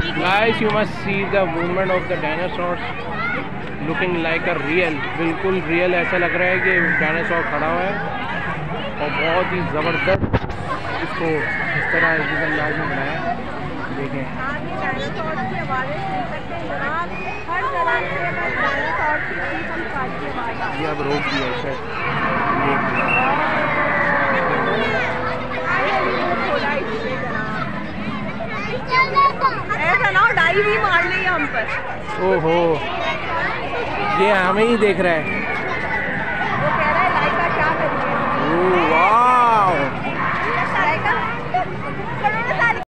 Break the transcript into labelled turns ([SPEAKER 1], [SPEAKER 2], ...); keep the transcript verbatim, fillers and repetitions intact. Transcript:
[SPEAKER 1] Guys, you must see the movement of the dinosaurs, looking like a real, बिल्कुल real ऐसा लग रहा है कि डायनासोर खड़ा हुआ है और बहुत ही ज़बरदस्त इसको इस तरह इस अंदाज में बनाया। देखें ये अब रोक दिया है शायद।
[SPEAKER 2] ऐसा ना डाई भी मार ली हम पर।
[SPEAKER 1] ओहो, ये हमें ही देख रहा है।
[SPEAKER 2] वो कह रहा है लाइका क्या करिए।
[SPEAKER 1] ओह वाह।